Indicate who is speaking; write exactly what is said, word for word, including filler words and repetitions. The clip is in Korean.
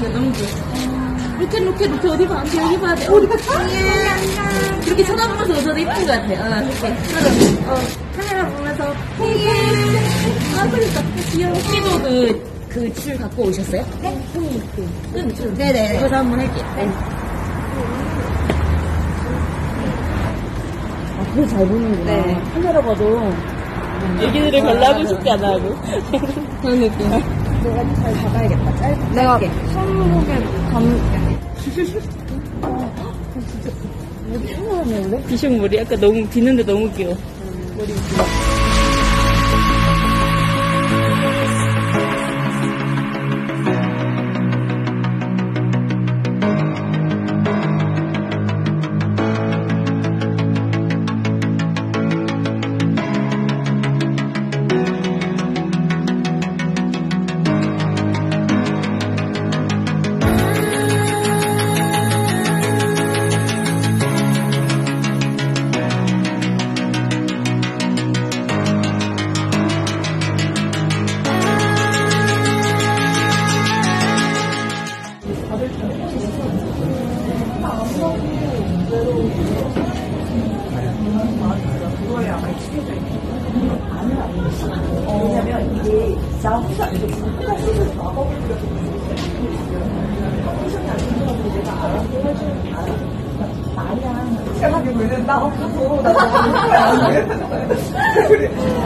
Speaker 1: 같아요. 너무 귀여워. 로켓, 로켓, 로켓, 어디 봐, 안 돼, 여기 봐야 돼. 어디 봤어? 예. 이렇게 쳐다보면서 저도 이쁜 것 같아요. 어, 이렇게. 어, 카메라 보면서. 예. 아, 그러니까. 귀여워. 혹시도 그, 그 줄 갖고 오셨어요? 네. 끈 줄. 네네. 그래서 한번 할게요. 네. 아, 그걸 잘 보는구나. 네. 카메라 봐도. 애기들을 별로 하고 싶지 않아 하고. 그런 느낌. 내가 잘 잡아야겠다. 짧게.
Speaker 2: 내가 손목에 감.
Speaker 1: 어, 진짜. 머리 흉하네, 원래? 비숑 머리. 아까 너무, 비는데 너무 귀여워. 음, 머리 귀여워.
Speaker 3: 왜냐면 이게 나무가 이렇게 플라스틱을 마법을 내가 알아서 해주는 알아. 아니야. 생각해보면 나 없어서 나 너무 안 돼.